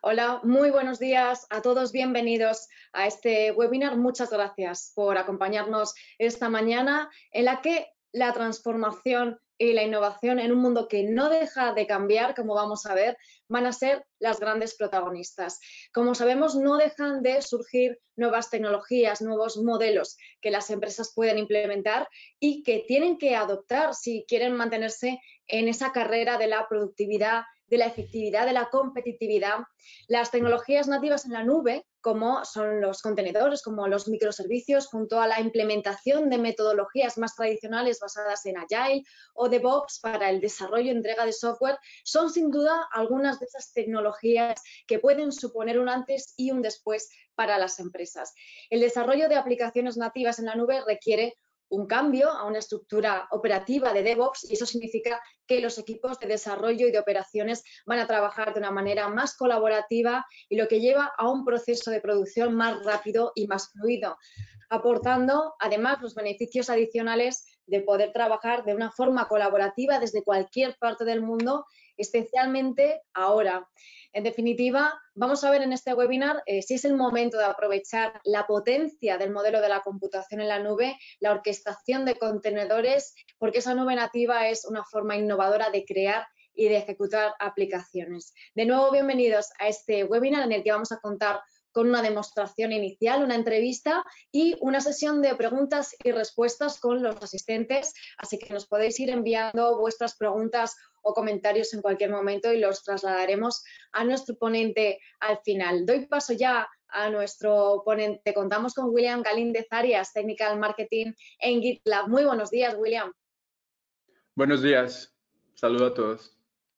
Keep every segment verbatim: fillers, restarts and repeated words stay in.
Hola, muy buenos días a todos, bienvenidos a este webinar. Muchas gracias por acompañarnos esta mañana en la que la transformación y la innovación en un mundo que no deja de cambiar, como vamos a ver, van a ser las grandes protagonistas. Como sabemos, no dejan de surgir nuevas tecnologías, nuevos modelos que las empresas pueden implementar y que tienen que adoptar si quieren mantenerse en esa carrera de la productividad, de la efectividad, de la competitividad. Las tecnologías nativas en la nube, como son los contenedores, como los microservicios, junto a la implementación de metodologías más tradicionales basadas en Agile o DevOps para el desarrollo y entrega de software, son sin duda algunas de esas tecnologías que pueden suponer un antes y un después para las empresas. El desarrollo de aplicaciones nativas en la nube requiere un cambio a una estructura operativa de DevOps y eso significa que los equipos de desarrollo y de operaciones van a trabajar de una manera más colaborativa y lo que lleva a un proceso de producción más rápido y más fluido, aportando además los beneficios adicionales de poder trabajar de una forma colaborativa desde cualquier parte del mundo, especialmente ahora. En definitiva, vamos a ver en este webinar eh, si es el momento de aprovechar la potencia del modelo de la computación en la nube, la orquestación de contenedores, porque esa nube nativa es una forma innovadora de crear y de ejecutar aplicaciones. De nuevo, bienvenidos a este webinar en el que vamos a contar con una demostración inicial, una entrevista y una sesión de preguntas y respuestas con los asistentes, así que nos podéis ir enviando vuestras preguntas o comentarios en cualquier momento y los trasladaremos a nuestro ponente al final. Doy paso ya a nuestro ponente. Contamos con William Galíndez Arias, Technical Marketing en GitLab. Muy buenos días, William. Buenos días. Saludo a todos.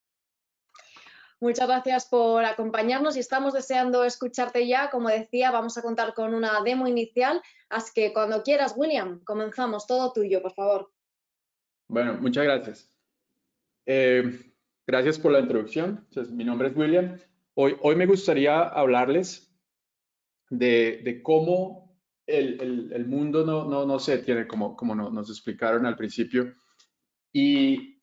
Muchas gracias por acompañarnos y estamos deseando escucharte ya. Como decía, vamos a contar con una demo inicial, así que cuando quieras, William, comenzamos. Todo tuyo, por favor. Bueno, muchas gracias. Eh, gracias por la introducción. Entonces, mi nombre es William. Hoy, hoy me gustaría hablarles de, de cómo el, el, el mundo no, no, no se detiene, como, como no, nos explicaron al principio. Y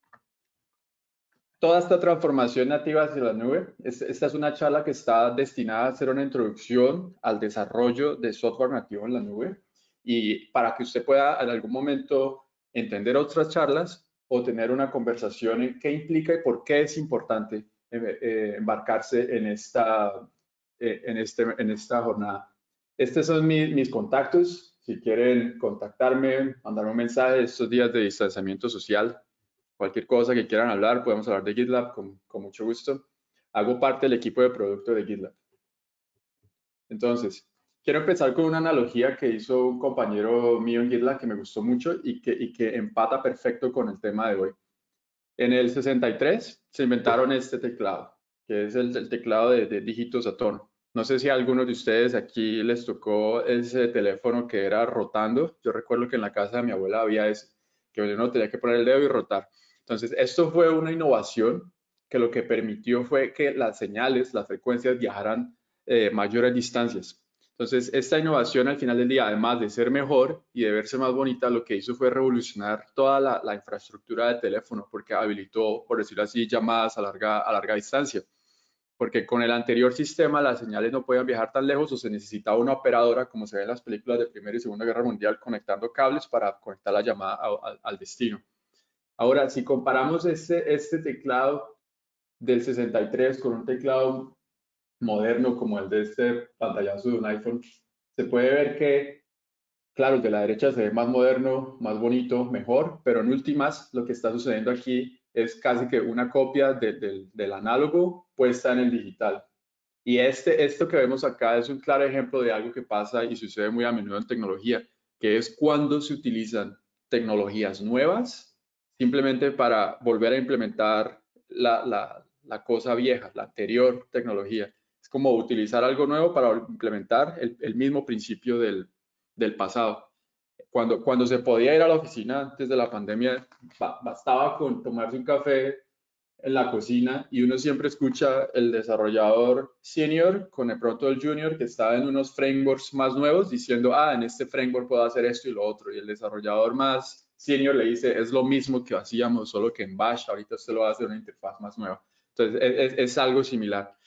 toda esta transformación nativa hacia la nube, esta es una charla que está destinada a ser una introducción al desarrollo de software nativo en la nube y para que usted pueda en algún momento entender otras charlas o tener una conversación en qué implica y por qué es importante eh, eh, embarcarse en esta, eh, en, este, en esta jornada. Estos son mis, mis contactos. Si quieren contactarme, mandarme un mensaje estos días de distanciamiento social, cualquier cosa que quieran hablar, podemos hablar de GitLab con, con mucho gusto. Hago parte del equipo de producto de GitLab. Entonces, quiero empezar con una analogía que hizo un compañero mío en GitLab que me gustó mucho y que, y que empata perfecto con el tema de hoy. En el sesenta y tres se inventaron este teclado, que es el, el teclado de, de dígitos a tono. No sé si a algunos de ustedes aquí les tocó ese teléfono que era rotando. Yo recuerdo que en la casa de mi abuela había ese, que uno tenía que poner el dedo y rotar. Entonces, esto fue una innovación que lo que permitió fue que las señales, las frecuencias viajaran eh, mayores distancias. Entonces, esta innovación al final del día, además de ser mejor y de verse más bonita, lo que hizo fue revolucionar toda la, la infraestructura del teléfono, porque habilitó, por decirlo así, llamadas a larga, a larga distancia. Porque con el anterior sistema las señales no podían viajar tan lejos o se necesitaba una operadora, como se ve en las películas de Primera y Segunda Guerra Mundial, conectando cables para conectar la llamada a, a, al destino. Ahora, si comparamos este, este teclado del sesenta y tres con un teclado moderno como el de este pantallazo de un iPhone, se puede ver que, claro, el de la derecha se ve más moderno, más bonito, mejor, pero en últimas lo que está sucediendo aquí es casi que una copia de, de, del análogo puesta en el digital. Y este, esto que vemos acá es un claro ejemplo de algo que pasa y sucede muy a menudo en tecnología, que es cuando se utilizan tecnologías nuevas simplemente para volver a implementar la, la, la cosa vieja, la anterior tecnología. Es como utilizar algo nuevo para implementar el, el mismo principio del, del pasado. Cuando, cuando se podía ir a la oficina antes de la pandemia, bastaba con tomarse un café en la cocina y uno siempre escucha el desarrollador senior con de pronto el junior que está en unos frameworks más nuevos diciendo, ah, en este framework puedo hacer esto y lo otro. Y el desarrollador más senior le dice, es lo mismo que hacíamos, solo que en Bash, ahorita usted lo va a hacer una interfaz más nueva. Entonces, es, es algo similar.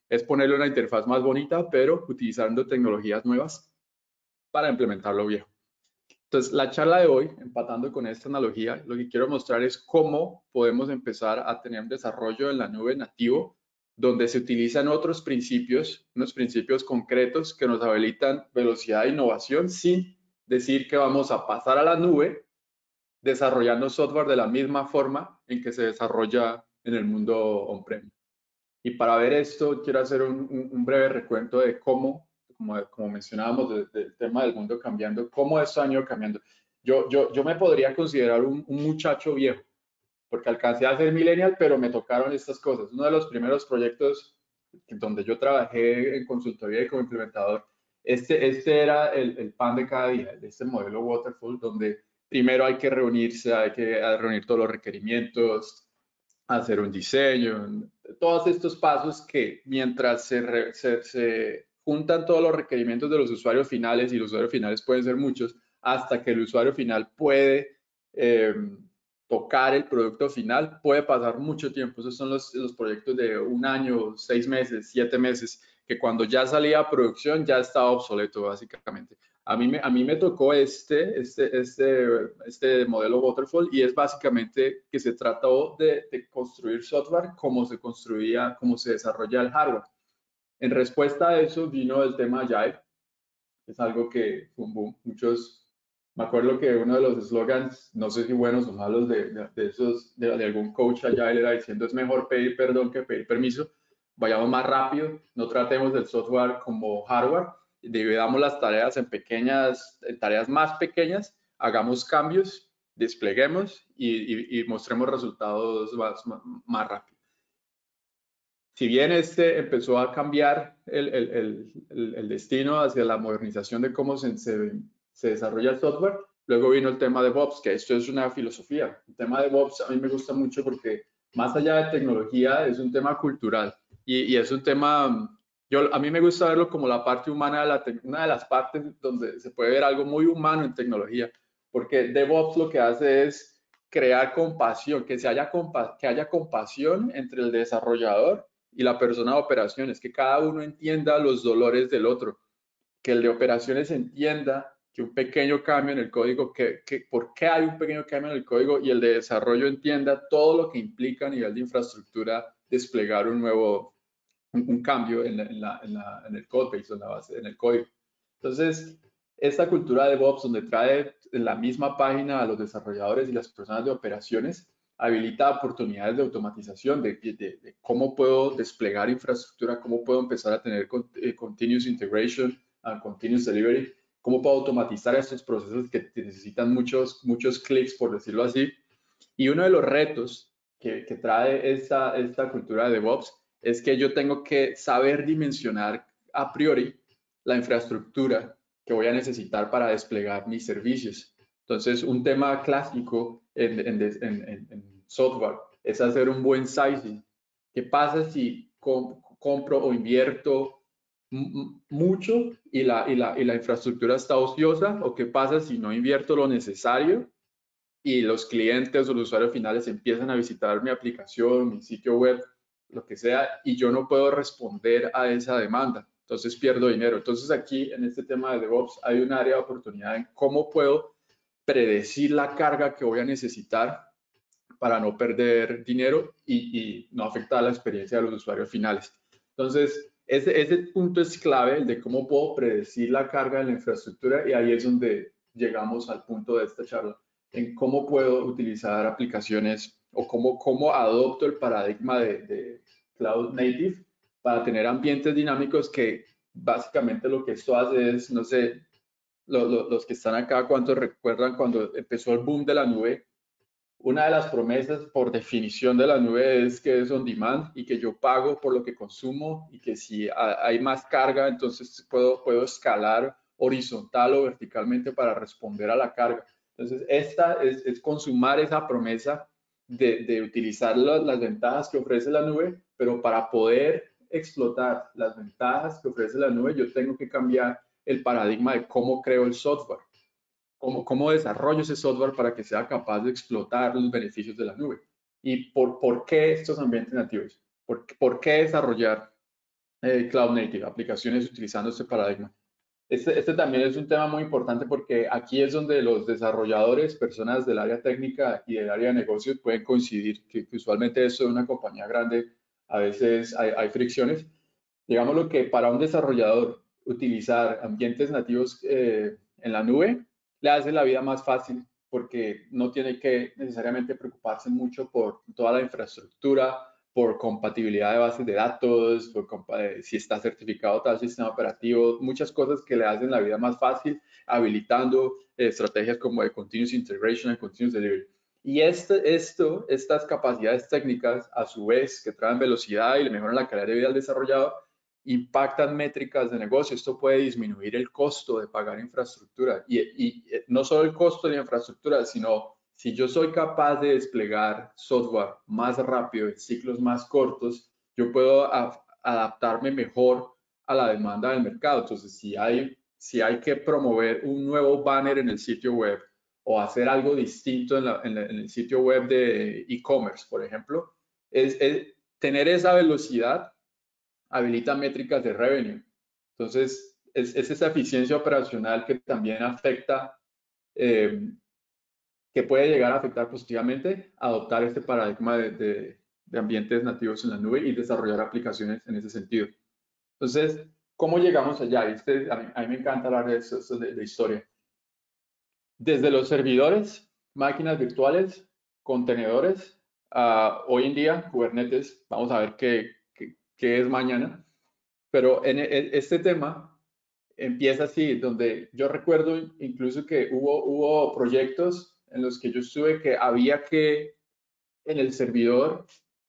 es ponerle una interfaz más bonita, pero utilizando tecnologías nuevas para implementar lo viejo. Entonces, la charla de hoy, empatando con esta analogía, lo que quiero mostrar es cómo podemos empezar a tener un desarrollo en la nube nativo, donde se utilizan otros principios, unos principios concretos que nos habilitan velocidad e innovación sin decir que vamos a pasar a la nube desarrollando software de la misma forma en que se desarrolla en el mundo on-prem. Y para ver esto, quiero hacer un, un, un breve recuento de cómo, como, como mencionábamos, del de, de tema del mundo cambiando, cómo esto ha ido cambiando. Yo, yo, yo me podría considerar un, un muchacho viejo, porque alcancé a ser millennial, pero me tocaron estas cosas. Uno de los primeros proyectos donde yo trabajé en consultoría y como implementador, este, este era el, el pan de cada día, este modelo Waterfall, donde primero hay que reunirse, hay que reunir todos los requerimientos, hacer un diseño, todos estos pasos que mientras se, re, se, se juntan todos los requerimientos de los usuarios finales, y los usuarios finales pueden ser muchos, hasta que el usuario final puede eh, tocar el producto final, puede pasar mucho tiempo. Esos son los, los proyectos de un año, seis meses, siete meses, que cuando ya salía a producción ya estaba obsoleto básicamente. A mí, me, a mí me tocó este, este, este, este modelo Waterfall, y es básicamente que se trató de, de construir software como se construía, como se desarrolla el hardware. En respuesta a eso vino el tema Agile. Es algo que fue un boom. Muchos, me acuerdo que uno de los slogans, no sé si buenos o malos, de, de, de esos, de, de algún coach Agile era diciendo: es mejor pedir perdón que pedir permiso. Vayamos más rápido, no tratemos el software como hardware, dividamos las tareas en pequeñas, en tareas más pequeñas, hagamos cambios, despleguemos y, y, y mostremos resultados más, más, más rápido. Si bien este empezó a cambiar el, el, el, el destino hacia la modernización de cómo se, se, se desarrolla el software, luego vino el tema de DevOps, que esto es una filosofía. El tema de DevOps a mí me gusta mucho porque más allá de tecnología es un tema cultural y, y es un tema, yo, a mí me gusta verlo como la parte humana, de la una de las partes donde se puede ver algo muy humano en tecnología, porque DevOps lo que hace es crear compasión, que, se haya, compa que haya compasión entre el desarrollador y la persona de operaciones, que cada uno entienda los dolores del otro, que el de operaciones entienda que un pequeño cambio en el código, que, que por qué hay un pequeño cambio en el código, y el de desarrollo entienda todo lo que implica a nivel de infraestructura desplegar un nuevo, un, un cambio en, la, en, la, en, la, en el codebase, en la base, en el código. Entonces, esta cultura de DevOps, donde trae en la misma página a los desarrolladores y las personas de operaciones, habilita oportunidades de automatización, de, de, de cómo puedo desplegar infraestructura, cómo puedo empezar a tener con, eh, continuous integration and continuous delivery, cómo puedo automatizar estos procesos que necesitan muchos, muchos clics, por decirlo así. Y uno de los retos que, que trae esta, esta cultura de DevOps es que yo tengo que saber dimensionar a priori la infraestructura que voy a necesitar para desplegar mis servicios. Entonces, un tema clásico en, en, en, en software es hacer un buen sizing. ¿Qué pasa si comp compro o invierto mucho y la, y, la, y la infraestructura está ociosa? ¿O qué pasa si no invierto lo necesario y los clientes o los usuarios finales empiezan a visitar mi aplicación, mi sitio web, lo que sea, y yo no puedo responder a esa demanda? Entonces pierdo dinero. Entonces aquí en este tema de DevOps hay un área de oportunidad en cómo puedo predecir la carga que voy a necesitar para no perder dinero y, y no afectar la experiencia de los usuarios finales. Entonces, ese, ese punto es clave, el de cómo puedo predecir la carga de la infraestructura, y ahí es donde llegamos al punto de esta charla, en cómo puedo utilizar aplicaciones o cómo, cómo adopto el paradigma de, de Cloud Native para tener ambientes dinámicos que básicamente lo que esto hace es, no sé, lo, lo, los que están acá, ¿cuántos recuerdan cuando empezó el boom de la nube? Una de las promesas por definición de la nube es que es on demand y que yo pago por lo que consumo, y que si hay más carga, entonces puedo, puedo escalar horizontal o verticalmente para responder a la carga. Entonces, esta es, es consumar esa promesa de, de utilizar las, las ventajas que ofrece la nube, pero para poder explotar las ventajas que ofrece la nube, yo tengo que cambiar el paradigma de cómo creo el software. ¿Cómo, ¿Cómo desarrollo ese software para que sea capaz de explotar los beneficios de la nube? ¿Y por, por qué estos ambientes nativos? ¿Por, ¿Por qué desarrollar eh, Cloud Native, aplicaciones utilizando este paradigma. Este, este también es un tema muy importante porque aquí es donde los desarrolladores, personas del área técnica y del área de negocios pueden coincidir, que, que usualmente eso de una compañía grande a veces hay, hay fricciones. Digámoslo que para un desarrollador utilizar ambientes nativos eh, en la nube le hace la vida más fácil porque no tiene que necesariamente preocuparse mucho por toda la infraestructura, por compatibilidad de bases de datos, por eh, si está certificado tal sistema operativo, muchas cosas que le hacen la vida más fácil, habilitando eh, estrategias como de Continuous Integration y Continuous Delivery. Y este, esto, estas capacidades técnicas, a su vez, que traen velocidad y le mejoran la calidad de vida al desarrollador, impactan métricas de negocio. Esto puede disminuir el costo de pagar infraestructura y, y no solo el costo de la infraestructura, sino si yo soy capaz de desplegar software más rápido en ciclos más cortos, yo puedo a, adaptarme mejor a la demanda del mercado. Entonces, si hay, si hay que promover un nuevo banner en el sitio web o hacer algo distinto en, la, en, la, en el sitio web de e-commerce, por ejemplo, es, es tener esa velocidad habilita métricas de revenue. Entonces, es, es esa eficiencia operacional que también afecta, eh, que puede llegar a afectar positivamente, adoptar este paradigma de, de, de ambientes nativos en la nube y desarrollar aplicaciones en ese sentido. Entonces, ¿cómo llegamos allá? Este, a, mí, a mí me encanta hablar de eso, eso de, de historia. Desde los servidores, máquinas virtuales, contenedores, uh, hoy en día, Kubernetes, vamos a ver qué, qué, qué es mañana. Pero en este tema empieza así, donde yo recuerdo incluso que hubo, hubo proyectos en los que yo estuve que había que en el servidor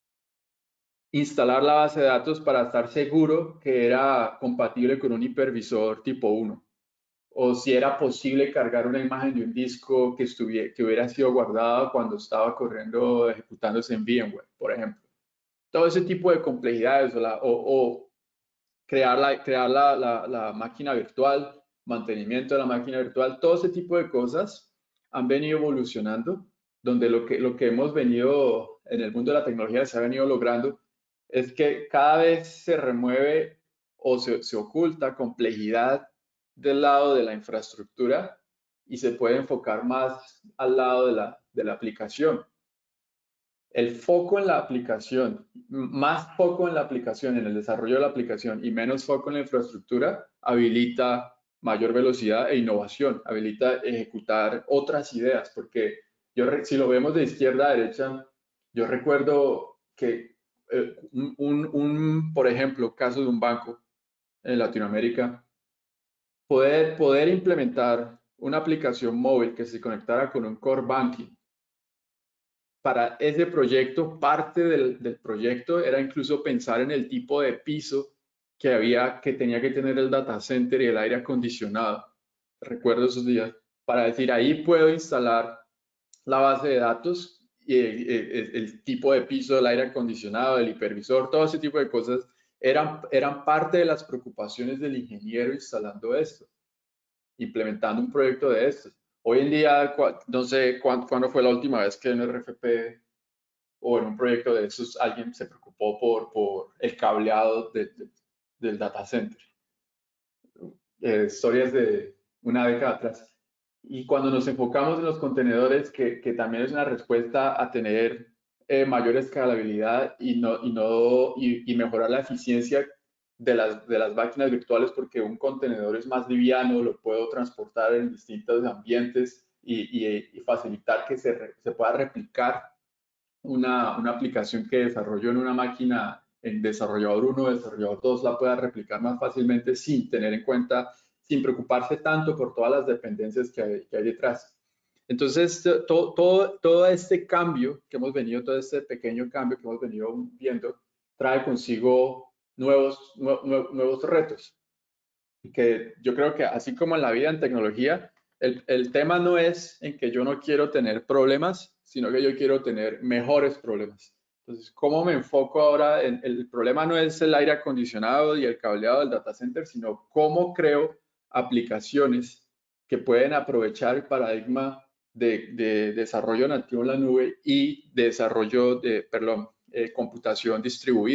instalar la base de datos para estar seguro que era compatible con un hipervisor tipo uno. O si era posible cargar una imagen de un disco que, estuviera, que hubiera sido guardado cuando estaba corriendo, ejecutándose en VMware, por ejemplo. Todo ese tipo de complejidades o, la, o, o crear, la, crear la, la, la, máquina virtual, mantenimiento de la máquina virtual, todo ese tipo de cosas han venido evolucionando, donde lo que, lo que hemos venido en el mundo de la tecnología se ha venido logrando es que cada vez se remueve o se, se oculta complejidad del lado de la infraestructura y se puede enfocar más al lado de la, de la aplicación. El foco en la aplicación, más foco en la aplicación, en el desarrollo de la aplicación y menos foco en la infraestructura, habilita mayor velocidad e innovación, habilita ejecutar otras ideas, porque yo, si lo vemos de izquierda a derecha, yo recuerdo que eh, un, un, un, por ejemplo, caso de un banco en Latinoamérica, poder, poder implementar una aplicación móvil que se conectara con un core banking. Para ese proyecto, parte del, del, proyecto era incluso pensar en el tipo de piso que había, que tenía que tener el data center y el aire acondicionado. Recuerdo esos días. Para decir, ahí puedo instalar la base de datos y el, el, el tipo de piso del aire acondicionado, el hipervisor, todo ese tipo de cosas eran, eran parte de las preocupaciones del ingeniero instalando esto, implementando un proyecto de estos. Hoy en día, no sé cuándo, cuándo fue la última vez que en R F P o en un proyecto de esos alguien se preocupó por, por el cableado de, de, del data center. Eh, historias de una década atrás. Y cuando nos enfocamos en los contenedores, que, que también es una respuesta a tener eh, mayor escalabilidad y, no, y, no, y, y mejorar la eficiencia de las, de las máquinas virtuales, porque un contenedor es más liviano, lo puedo transportar en distintos ambientes y, y, y facilitar que se, se pueda replicar una, una aplicación que desarrolló en una máquina en desarrollador uno, desarrollador dos, la pueda replicar más fácilmente sin tener en cuenta, sin preocuparse tanto por todas las dependencias que hay, que hay detrás. Entonces, todo, todo, todo este cambio que hemos venido, todo este pequeño cambio que hemos venido viendo, trae consigo nuevos, nuevos, nuevos retos. Y que yo creo que así como en la vida, en tecnología, el, el tema no es en que yo no quiero tener problemas, sino que yo quiero tener mejores problemas. Entonces, ¿cómo me enfoco ahora? En, el problema no es el aire acondicionado y el cableado del data center, sino cómo creo aplicaciones que pueden aprovechar el paradigma de, de desarrollo nativo en la nube y de desarrollo de, perdón, eh, computación distribuida.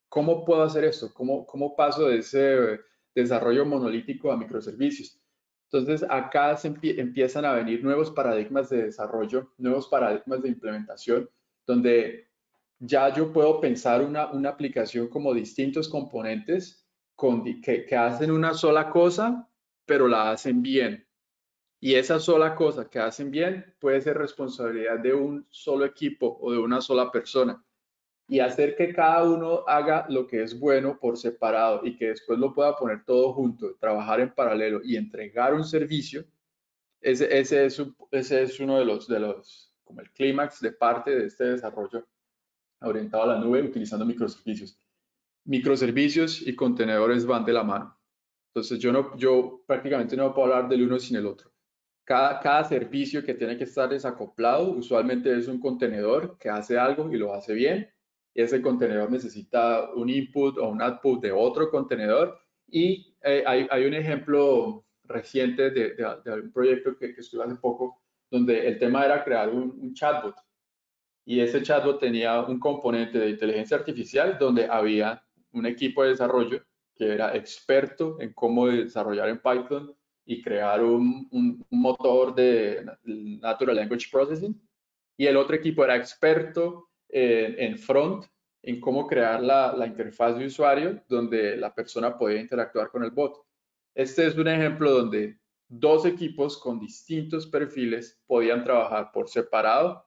¿cómo puedo hacer esto? ¿Cómo, cómo paso de ese desarrollo monolítico a microservicios? Entonces, acá se empie empiezan a venir nuevos paradigmas de desarrollo, nuevos paradigmas de implementación, donde ya yo puedo pensar una, una aplicación como distintos componentes con, que, que hacen una sola cosa, pero la hacen bien. Y esa sola cosa que hacen bien puede ser responsabilidad de un solo equipo o de una sola persona. Y hacer que cada uno haga lo que es bueno por separado y que después lo pueda poner todo junto, trabajar en paralelo y entregar un servicio, ese, ese, es, un, ese es uno de los, de los, como el clímax de parte de este desarrollo orientado a la nube utilizando microservicios. Microservicios y contenedores van de la mano. Entonces yo, no, yo prácticamente no puedo hablar del uno sin el otro. Cada, cada servicio que tiene que estar desacoplado usualmente es un contenedor que hace algo y lo hace bien. Y ese contenedor necesita un input o un output de otro contenedor. Y eh, hay, hay, un ejemplo reciente de, de, de un proyecto que, que estuve hace poco, donde el tema era crear un, un chatbot. Y ese chatbot tenía un componente de inteligencia artificial donde había un equipo de desarrollo que era experto en cómo desarrollar en Python y crear un, un, un motor de Natural Language Processing. Y el otro equipo era experto en, en front, en cómo crear la, la interfaz de usuario donde la persona podía interactuar con el bot. Este es un ejemplo donde dos equipos con distintos perfiles podían trabajar por separado,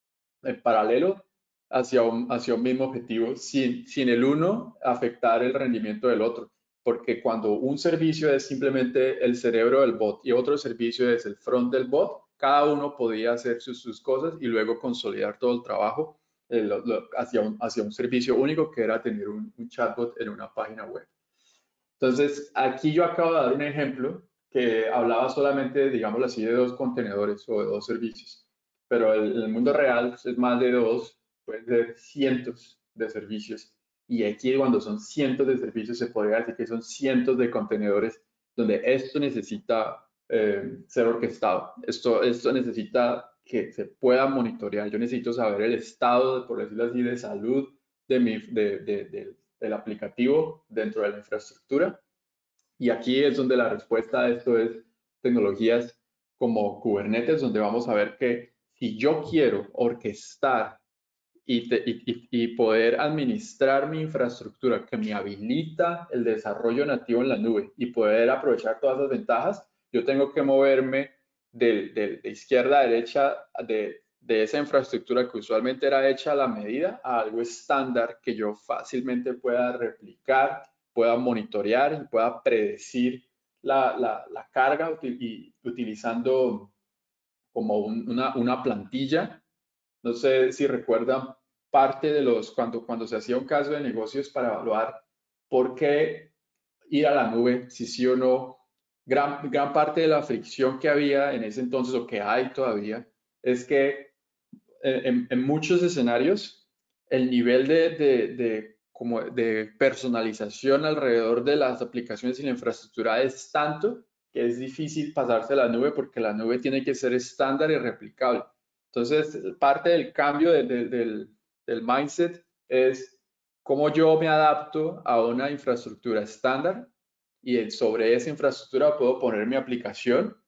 en paralelo, hacia un, hacia un mismo objetivo, sin, sin el uno afectar el rendimiento del otro. Porque cuando un servicio es simplemente el cerebro del bot y otro servicio es el front del bot, cada uno podía hacer sus, sus cosas y luego consolidar todo el trabajo eh, lo, lo, hacia, un, hacia un servicio único que era tener un, un chatbot en una página web. Entonces, aquí yo acabo de dar un ejemplo que hablaba solamente, digámoslo así, de dos contenedores o de dos servicios, pero el, el mundo real es más de dos, pueden ser cientos de servicios. Y aquí cuando son cientos de servicios se podría decir que son cientos de contenedores donde esto necesita eh, ser orquestado. Esto, esto necesita que se pueda monitorear. Yo necesito saber el estado, por decirlo así, de salud de mi, de, de, de, del aplicativo dentro de la infraestructura. Y aquí es donde la respuesta a esto es tecnologías como Kubernetes, donde vamos a ver que si yo quiero orquestar y, te, y, y poder administrar mi infraestructura que me habilita el desarrollo nativo en la nube y poder aprovechar todas las ventajas, yo tengo que moverme de, de, de izquierda a derecha de, de esa infraestructura que usualmente era hecha a la medida a algo estándar que yo fácilmente pueda replicar, pueda monitorear y pueda predecir la, la, la carga util, y, utilizando como un, una, una plantilla. No sé si recuerdan parte de los, cuando, cuando se hacía un caso de negocios para evaluar por qué ir a la nube, si sí o no. Gran, gran parte de la fricción que había en ese entonces, o que hay todavía, es que en, en muchos escenarios el nivel de, de, de, como de personalización alrededor de las aplicaciones y la infraestructura es tanto que es difícil pasarse a la nube porque la nube tiene que ser estándar y replicable. Entonces, parte del cambio de, de, del, del mindset es cómo yo me adapto a una infraestructura estándar y sobre esa infraestructura puedo poner mi aplicación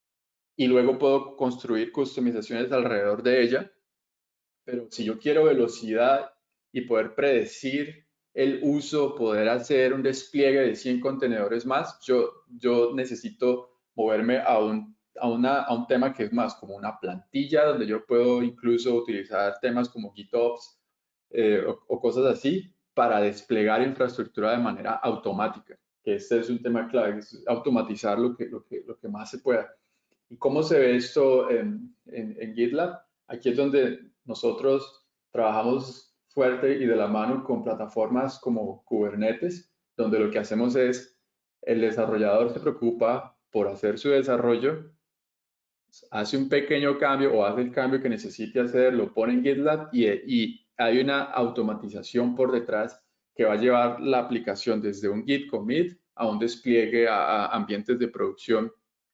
y luego puedo construir customizaciones alrededor de ella. Pero si yo quiero velocidad y poder predecir el uso, poder hacer un despliegue de cien contenedores más, yo, yo necesito moverme a un, a, una, a un tema que es más como una plantilla, donde yo puedo incluso utilizar temas como GitOps eh, o, o cosas así para desplegar infraestructura de manera automática, que este es un tema clave, es automatizar lo que, lo que, lo que más se pueda. ¿Y cómo se ve esto en, en, en GitLab? Aquí es donde nosotros trabajamos fuerte y de la mano con plataformas como Kubernetes, donde lo que hacemos es el desarrollador se preocupa por hacer su desarrollo, hace un pequeño cambio o hace el cambio que necesite hacer, lo pone en GitLab y, y hay una automatización por detrás que va a llevar la aplicación desde un Git commit a un despliegue a, a ambientes de producción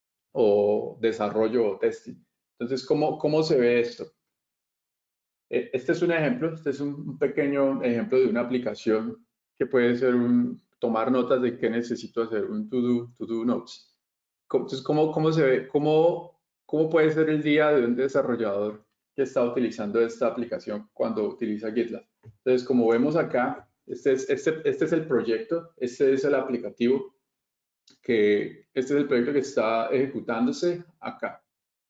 o desarrollo o testing. Entonces, ¿cómo, cómo se ve esto? Este es un ejemplo, este es un pequeño ejemplo de una aplicación que puede ser un, tomar notas de qué necesito hacer, un to-do, to-do notes. Entonces, ¿cómo, cómo se ve, cómo, cómo puede ser el día de un desarrollador que está utilizando esta aplicación cuando utiliza GitLab? Entonces, como vemos acá, este es, este, este es el proyecto, este es el aplicativo, que este es el proyecto que está ejecutándose acá.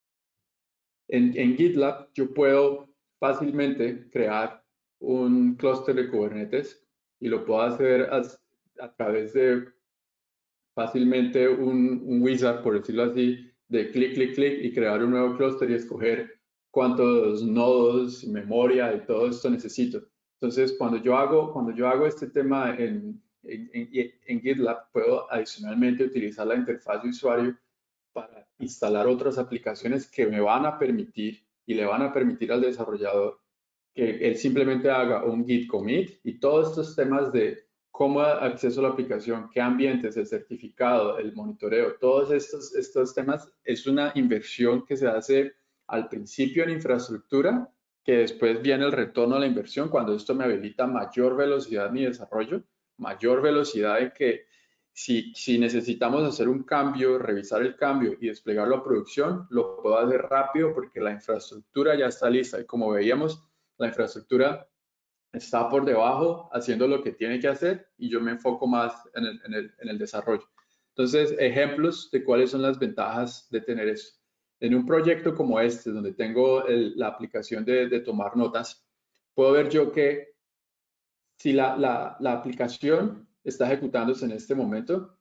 En, en GitLab yo puedo fácilmente crear un clúster de Kubernetes y lo puedo hacer a, a través de fácilmente un, un wizard, por decirlo así, de clic, clic, clic y crear un nuevo clúster y escoger cuántos nodos, memoria y todo esto necesito. Entonces, cuando yo hago, cuando yo hago este tema en, en, en, en GitLab, puedo adicionalmente utilizar la interfaz de usuario para instalar otras aplicaciones que me van a permitir y le van a permitir al desarrollador que él simplemente haga un git commit y todos estos temas de cómo acceso a la aplicación, qué ambientes, el certificado, el monitoreo, todos estos, estos temas es una inversión que se hace al principio en infraestructura, que después viene el retorno a la inversión cuando esto me habilita mayor velocidad en mi desarrollo, mayor velocidad en que si, si necesitamos hacer un cambio, revisar el cambio y desplegarlo a producción, lo puedo hacer rápido porque la infraestructura ya está lista. Y como veíamos, la infraestructura está por debajo haciendo lo que tiene que hacer y yo me enfoco más en el, en el, en el desarrollo. Entonces, ejemplos de cuáles son las ventajas de tener eso. En un proyecto como este, donde tengo el, la aplicación de, de tomar notas, puedo ver yo que si la, la, la aplicación está ejecutándose en este momento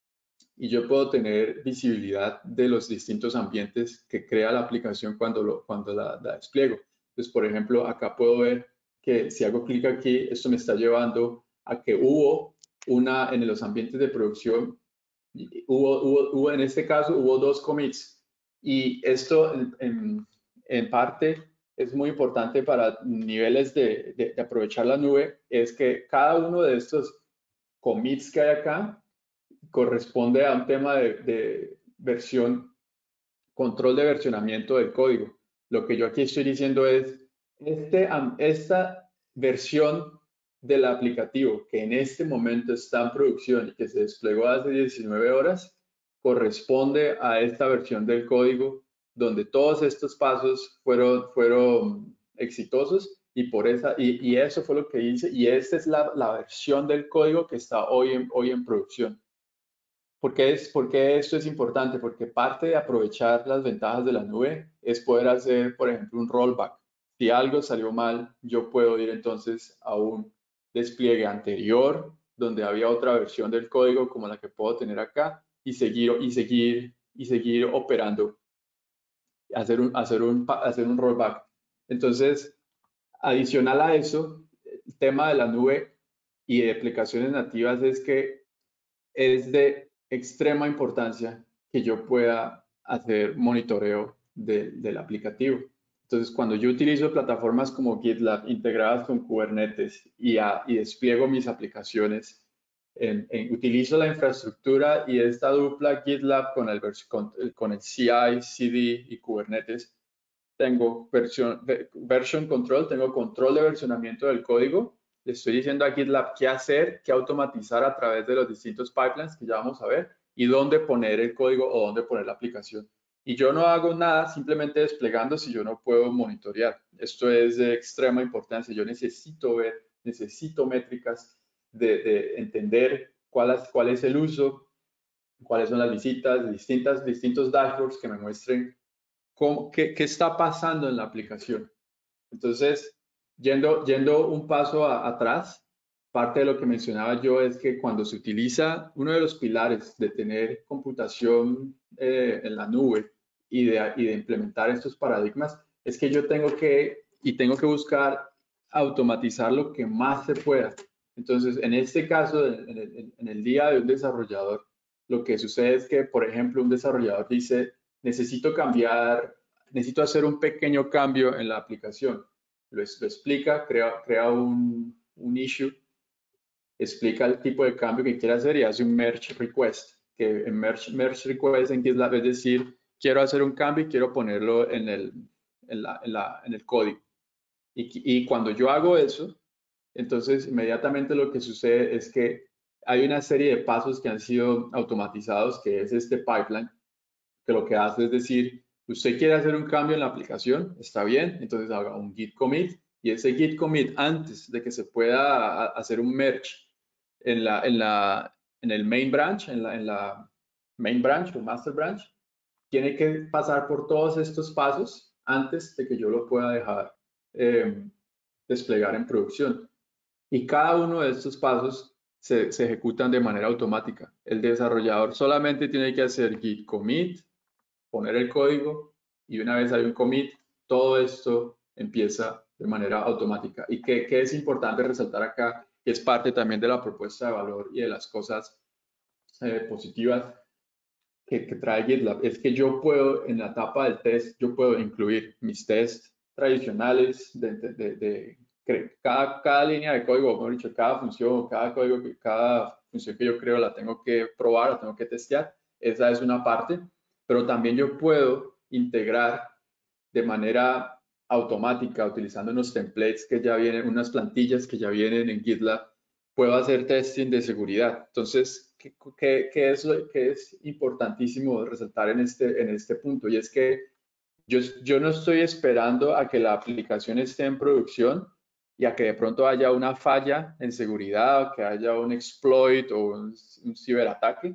y yo puedo tener visibilidad de los distintos ambientes que crea la aplicación cuando, lo, cuando la, la despliego. Entonces, por ejemplo, acá puedo ver que si hago clic aquí, esto me está llevando a que hubo una, en los ambientes de producción, hubo, hubo, hubo en este caso, hubo dos commits. Y esto en, en, en parte es muy importante para niveles de, de, de aprovechar la nube, es que cada uno de estos commits que hay acá corresponde a un tema de, de versión, control de versionamiento del código. Lo que yo aquí estoy diciendo es, este, esta versión del aplicativo que en este momento está en producción y que se desplegó hace diecinueve horas, corresponde a esta versión del código donde todos estos pasos fueron, fueron exitosos y, por esa, y, y eso fue lo que hice y esta es la, la versión del código que está hoy en, hoy en producción. ¿Por qué, es, ¿Por qué esto es importante? Porque parte de aprovechar las ventajas de la nube es poder hacer, por ejemplo, un rollback. Si algo salió mal, yo puedo ir entonces a un despliegue anterior, donde había otra versión del código como la que puedo tener acá, y seguir, y seguir, y seguir operando, hacer un, hacer un, hacer un rollback. Entonces, adicional a eso, el tema de la nube y de aplicaciones nativas es que es de extrema importancia que yo pueda hacer monitoreo de, del aplicativo. Entonces, cuando yo utilizo plataformas como GitLab integradas con Kubernetes y, a, y despliego mis aplicaciones, en, en, utilizo la infraestructura y esta dupla GitLab con el, con, con el C I, C D y Kubernetes, tengo versión, version control, tengo control de versionamiento del código. Le estoy diciendo a GitLab qué hacer, qué automatizar a través de los distintos pipelines que ya vamos a ver y dónde poner el código o dónde poner la aplicación. Y yo no hago nada simplemente desplegando si yo no puedo monitorear. Esto es de extrema importancia. Yo necesito ver, necesito métricas de, de entender cuál es, cuál es el uso, cuáles son las visitas, distintas, distintos dashboards que me muestren cómo, qué, qué está pasando en la aplicación. Entonces, yendo, yendo un paso a, atrás, parte de lo que mencionaba yo es que cuando se utiliza uno de los pilares de tener computación eh, en la nube y de, y de implementar estos paradigmas, es que yo tengo que, y tengo que buscar automatizar lo que más se pueda. Entonces, en este caso, en el, en el día de un desarrollador, lo que sucede es que, por ejemplo, un desarrollador dice, necesito cambiar, necesito hacer un pequeño cambio en la aplicación. Lo, lo explica, crea, crea un, un issue, explica el tipo de cambio que quiere hacer y hace un merge request, que en merge, merge request en GitLab es decir, quiero hacer un cambio y quiero ponerlo en el, en la, en la, en el código. Y, y cuando yo hago eso, Entonces, inmediatamente lo que sucede es que hay una serie de pasos que han sido automatizados, que es este pipeline, que lo que hace es decir, usted quiere hacer un cambio en la aplicación, está bien, entonces haga un git commit, y ese git commit, antes de que se pueda hacer un merge en, la, en, la, en el main branch, en la, en la main branch o master branch, tiene que pasar por todos estos pasos antes de que yo lo pueda dejar eh, desplegar en producción. Y cada uno de estos pasos se, se ejecutan de manera automática. El desarrollador solamente tiene que hacer git commit, poner el código, y una vez hay un commit, todo esto empieza de manera automática. Y que, que es importante resaltar acá, que es parte también de la propuesta de valor y de las cosas eh, positivas que, que trae GitLab, es que yo puedo, en la etapa del test, yo puedo incluir mis tests tradicionales de, de, de, de cada, cada línea de código, mejor dicho, cada función, cada código, cada función que yo creo la tengo que probar, la tengo que testear. Esa es una parte, pero también yo puedo integrar de manera automática, utilizando unos templates que ya vienen, unas plantillas que ya vienen en GitLab, puedo hacer testing de seguridad. Entonces, ¿qué, qué, qué es, lo, qué es importantísimo resaltar en este, en este punto? Y es que yo, yo no estoy esperando a que la aplicación esté en producción y a que de pronto haya una falla en seguridad, o que haya un exploit o un, un ciberataque.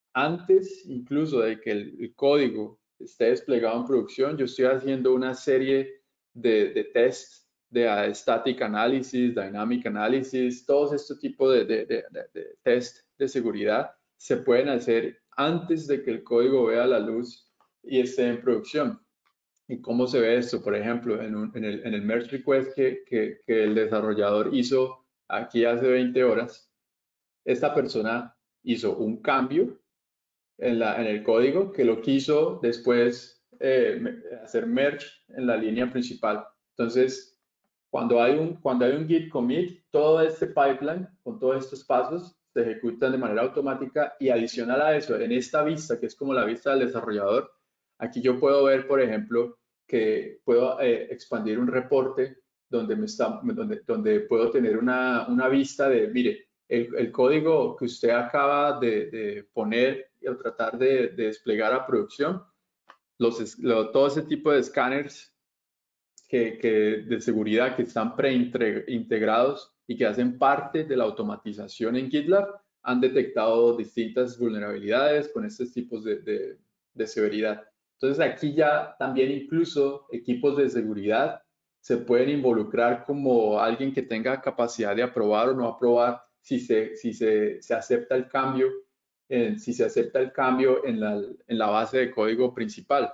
Antes incluso de que el, el código esté desplegado en producción, yo estoy haciendo una serie de, de tests de uh, static analysis, dynamic analysis, todos estos tipos de, de, de, de test de seguridad se pueden hacer antes de que el código vea la luz y esté en producción. ¿Y cómo se ve esto? Por ejemplo, en, un, en, el, en el merge request que, que, que el desarrollador hizo aquí hace veinte horas, esta persona hizo un cambio en, la, en el código que lo quiso después eh, hacer merge en la línea principal. Entonces, cuando hay, un, cuando hay un git commit, todo este pipeline con todos estos pasos se ejecutan de manera automática, y adicional a eso, en esta vista, que es como la vista del desarrollador, aquí yo puedo ver, por ejemplo, que puedo eh, expandir un reporte donde, me está, donde, donde puedo tener una, una vista de, mire, el, el, código que usted acaba de, de poner o tratar de, de, desplegar a producción, los, lo, todo ese tipo de escáneres que, que de seguridad que están preintegrados y que hacen parte de la automatización en GitLab, han detectado distintas vulnerabilidades con estos tipos de, de, de severidad. Entonces aquí ya también incluso equipos de seguridad se pueden involucrar como alguien que tenga capacidad de aprobar o no aprobar si se, si se, se acepta el cambio, eh, si se acepta el cambio en la, en la base de código principal.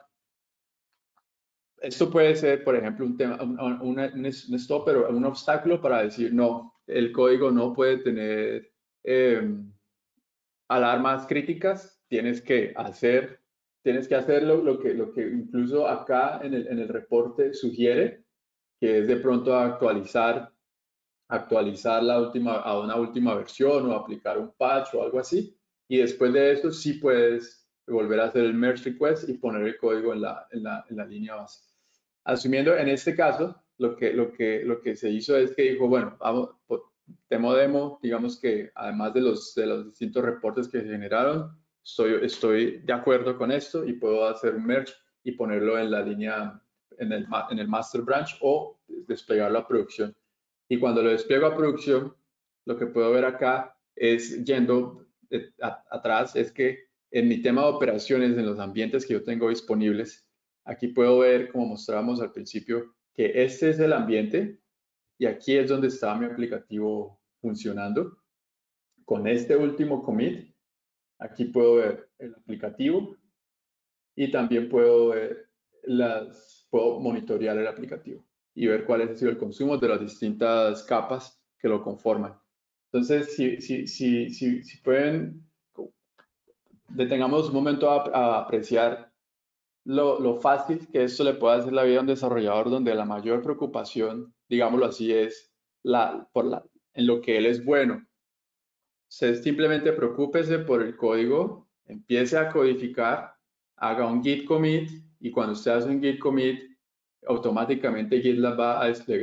Esto puede ser, por ejemplo, un tema, un, un, un stopper o un obstáculo para decir, no, el código no puede tener eh, alarmas críticas, tienes que hacer, tienes que hacerlo lo que, lo que incluso acá en el, en el reporte sugiere, que es de pronto actualizar, actualizar la última, a una última versión o aplicar un patch o algo así. Y después de eso sí puedes volver a hacer el merge request y poner el código en la, en la, en la línea base. Asumiendo en este caso, lo que, lo, que, lo que se hizo es que dijo, bueno, vamos, demo demo, digamos que además de los, de los distintos reportes que se generaron, estoy, estoy de acuerdo con esto y puedo hacer un merge y ponerlo en la línea, en el, en el master branch o desplegarlo a producción. Y cuando lo despliego a producción, lo que puedo ver acá es, yendo a, atrás, es que en mi tema de operaciones, en los ambientes que yo tengo disponibles, aquí puedo ver, como mostramos al principio, que este es el ambiente y aquí es donde está mi aplicativo funcionando. Con este último commit, aquí puedo ver el aplicativo y también puedo ver las, puedo monitorear el aplicativo y ver cuál ha sido el consumo de las distintas capas que lo conforman. Entonces, si, si, si, si, si pueden, detengamos un momento a, a apreciar Lo, lo fácil que esto le puede hacer la vida a un desarrollador, donde la mayor preocupación, digámoslo así, es la, por la, en lo que él es bueno. Usted simplemente preocúpese por el código, empiece a codificar, haga un git commit, y cuando usted hace un git commit, automáticamente GitLab va a desplegar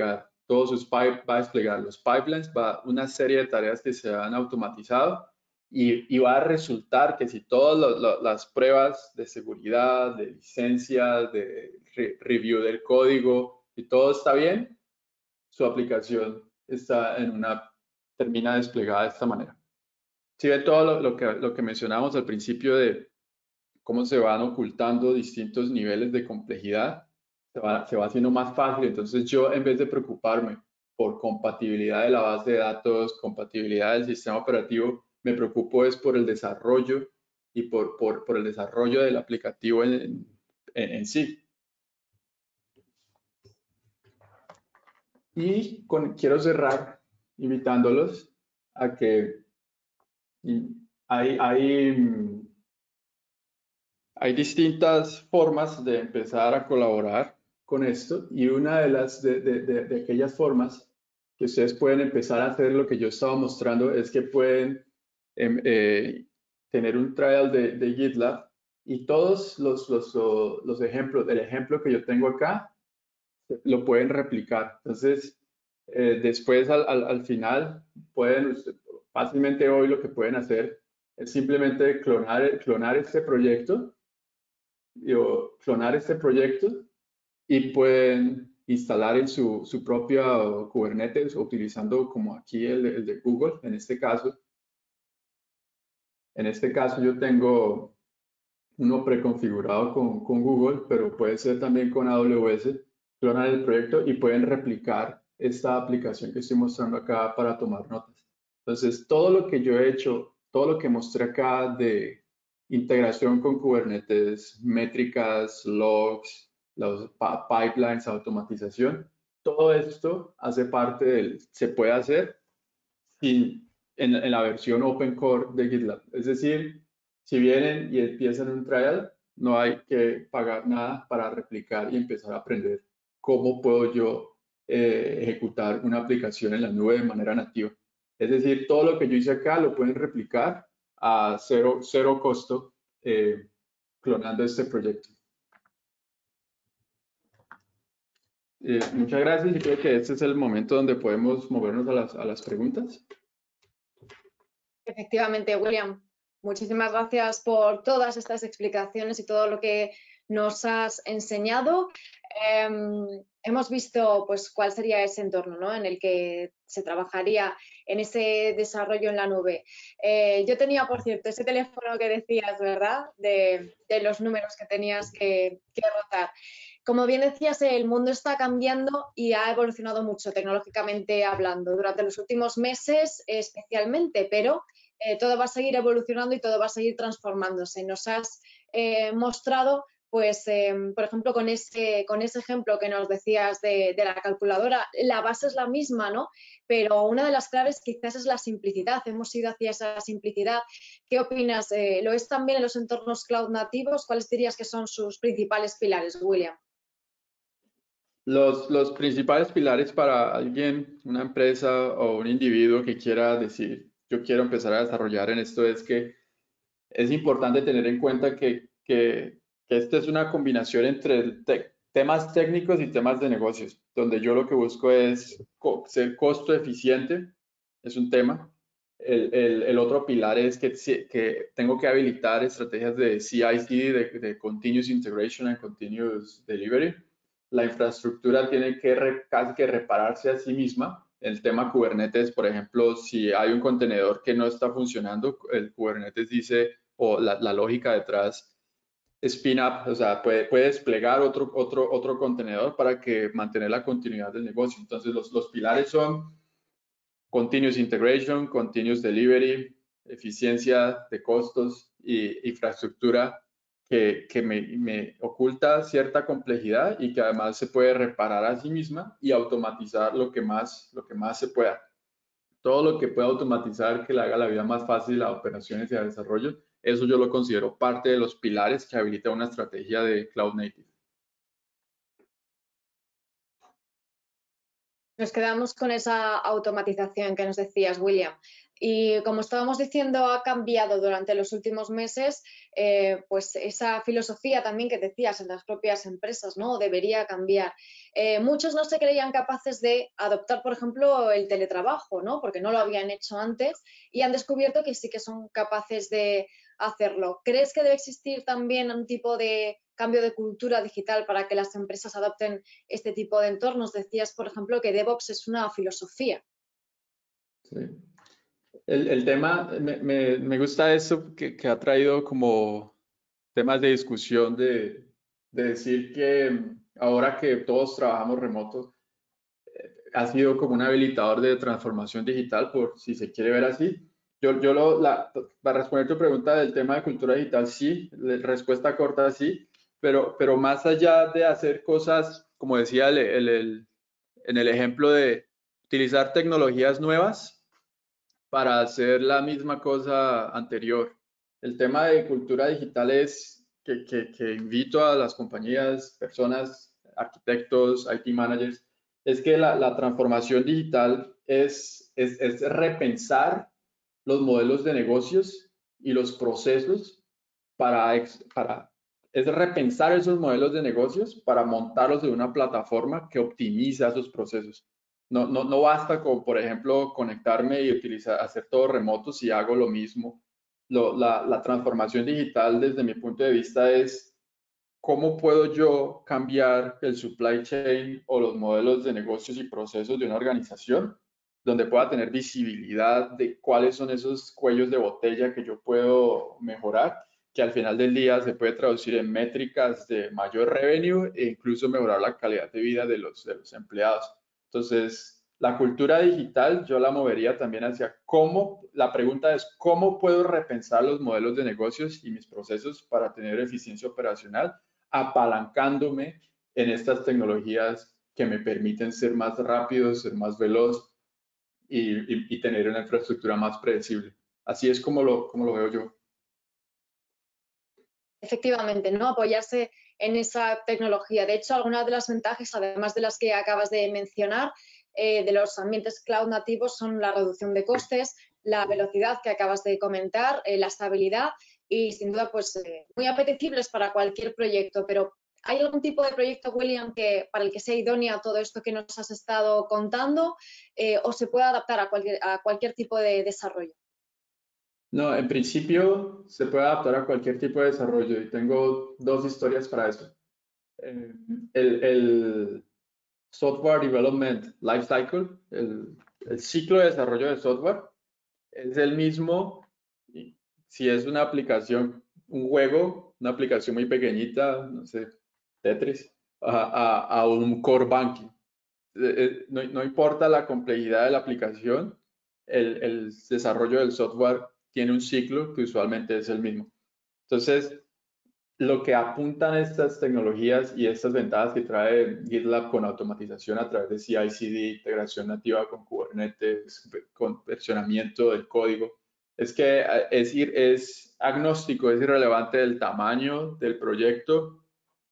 todos sus pipe, va a desplegar los pipelines, va una serie de tareas que se han automatizado y, y va a resultar que si todas lo, lo, las pruebas de seguridad, de licencia, de re, review del código, y todo está bien, su aplicación está en una, termina desplegada de esta manera. Si ven todo lo, lo, que, lo que mencionamos al principio de cómo se van ocultando distintos niveles de complejidad, se va, se va haciendo más fácil. Entonces yo, en vez de preocuparme por compatibilidad de la base de datos, compatibilidad del sistema operativo, me preocupo es por el desarrollo y por, por, por el desarrollo del aplicativo en, en, en sí. Y con, quiero cerrar invitándolos a que hay, hay, hay distintas formas de empezar a colaborar con esto, y una de las de, de, de, de aquellas formas que ustedes pueden empezar a hacer, lo que yo estaba mostrando, es que pueden eh, eh, tener un trial de, de GitLab, y todos los, los, los ejemplos, el ejemplo que yo tengo acá, lo pueden replicar. Entonces, eh, después al, al, al final, pueden, fácilmente hoy lo que pueden hacer es simplemente clonar, clonar este proyecto, o clonar este proyecto, y pueden instalar en su, su propia Kubernetes, utilizando como aquí el, el de Google, en este caso. En este caso yo tengo uno preconfigurado con, con Google, pero puede ser también con A W S. Clonan el proyecto y pueden replicar esta aplicación que estoy mostrando acá para tomar notas. Entonces, todo lo que yo he hecho, todo lo que mostré acá de integración con Kubernetes, métricas, logs, los pipelines, automatización, todo esto hace parte del, se puede hacer sin, en, en la versión Open Core de GitLab. Es decir, si vienen y empiezan un trial, no hay que pagar nada para replicar y empezar a aprender cómo puedo yo eh, ejecutar una aplicación en la nube de manera nativa. Es decir, todo lo que yo hice acá lo pueden replicar a cero, cero costo eh, clonando este proyecto. Eh, muchas gracias, y creo que este es el momento donde podemos movernos a las, a las preguntas. Efectivamente, William, muchísimas gracias por todas estas explicaciones y todo lo que nos has enseñado. Eh, hemos visto pues cuál sería ese entorno, ¿no?, en el que se trabajaría en ese desarrollo en la nube. Eh, yo tenía, por cierto, ese teléfono que decías, ¿verdad?, de, de los números que tenías que, que rotar. Como bien decías, el mundo está cambiando y ha evolucionado mucho tecnológicamente hablando durante los últimos meses especialmente, pero eh, todo va a seguir evolucionando y todo va a seguir transformándose. Nos has eh, mostrado, pues, eh, por ejemplo, con ese, con ese ejemplo que nos decías de, de la calculadora, la base es la misma, ¿no? Pero una de las claves quizás es la simplicidad. Hemos ido hacia esa simplicidad. ¿Qué opinas? Eh, ¿Lo es también en los entornos cloud nativos? ¿Cuáles dirías que son sus principales pilares, William? Los, los principales pilares para alguien, una empresa o un individuo que quiera decir, yo quiero empezar a desarrollar en esto, es que es importante tener en cuenta que, que, que esta es una combinación entre te, temas técnicos y temas de negocios, donde yo lo que busco es co ser costo eficiente, es un tema. El, el, el otro pilar es que, que tengo que habilitar estrategias de C I C D, de, de Continuous Integration and Continuous Delivery. La infraestructura tiene que re, casi que repararse a sí misma. El tema Kubernetes, por ejemplo, si hay un contenedor que no está funcionando, el Kubernetes dice, o la, la lógica detrás, spin up, o sea, puede, puede desplegar otro, otro, otro contenedor para que mantener la continuidad del negocio. Entonces, los, los pilares son Continuous Integration, Continuous Delivery, eficiencia de costos y infraestructura que, que me, me oculta cierta complejidad y que además se puede reparar a sí misma y automatizar lo que más, lo que más se pueda. Todo lo que pueda automatizar que le haga la vida más fácil a operaciones y a desarrollo, eso yo lo considero parte de los pilares que habilita una estrategia de Cloud Native. Nos quedamos con esa automatización que nos decías, William. Y como estábamos diciendo, ha cambiado durante los últimos meses, eh, pues esa filosofía también que decías en las propias empresas, ¿no? Debería cambiar. Eh, muchos no se creían capaces de adoptar, por ejemplo, el teletrabajo, ¿no? Porque no lo habían hecho antes y han descubierto que sí que son capaces de hacerlo. ¿Crees que debe existir también un tipo de cambio de cultura digital para que las empresas adopten este tipo de entornos? Decías, por ejemplo, que DevOps es una filosofía. Sí. El, el tema, me, me, me gusta eso que, que ha traído como temas de discusión de, de decir que ahora que todos trabajamos remoto, ha sido como un habilitador de transformación digital, por si se quiere ver así. Yo, yo lo, la, para responder tu pregunta del tema de cultura digital, sí, respuesta corta, sí, pero, pero más allá de hacer cosas, como decía el, el, el, en el ejemplo de utilizar tecnologías nuevas para hacer la misma cosa anterior. El tema de cultura digital es que, que, que invito a las compañías, personas, arquitectos, I T managers, es que la, la transformación digital es, es, es repensar los modelos de negocios y los procesos para, para, es repensar esos modelos de negocios para montarlos en una plataforma que optimiza esos procesos. No, no, no basta con, por ejemplo, conectarme y utilizar, hacer todo remoto si hago lo mismo. Lo, la, la transformación digital, desde mi punto de vista, es cómo puedo yo cambiar el supply chain o los modelos de negocios y procesos de una organización, donde pueda tener visibilidad de cuáles son esos cuellos de botella que yo puedo mejorar, que al final del día se puede traducir en métricas de mayor revenue e incluso mejorar la calidad de vida de los, de los empleados. Entonces, la cultura digital yo la movería también hacia cómo, la pregunta es cómo puedo repensar los modelos de negocios y mis procesos para tener eficiencia operacional, apalancándome en estas tecnologías que me permiten ser más rápido, ser más veloz y, y, y tener una infraestructura más predecible. Así es como lo, como lo veo yo. Efectivamente, ¿no? Apoyarse en esa tecnología. De hecho, algunas de las ventajas, además de las que acabas de mencionar, eh, de los ambientes cloud nativos son la reducción de costes, la velocidad que acabas de comentar, eh, la estabilidad y, sin duda, pues eh, muy apetecibles para cualquier proyecto. Pero, ¿hay algún tipo de proyecto, William, que, para el que sea idónea todo esto que nos has estado contando eh, o se puede adaptar a cualquier, a cualquier tipo de desarrollo? No, en principio se puede adaptar a cualquier tipo de desarrollo y tengo dos historias para eso. Eh, el, el Software Development Lifecycle, el, el ciclo de desarrollo de software, es el mismo si es una aplicación, un juego, una aplicación muy pequeñita, no sé, Tetris, a, a, a un core banking. No, no, importa la complejidad de la aplicación, el, el desarrollo del software tiene un ciclo que usualmente es el mismo. Entonces, lo que apuntan estas tecnologías y estas ventajas que trae GitLab con automatización a través de C I C D, integración nativa con Kubernetes, con versionamiento del código, es que es, es agnóstico, es irrelevante del tamaño del proyecto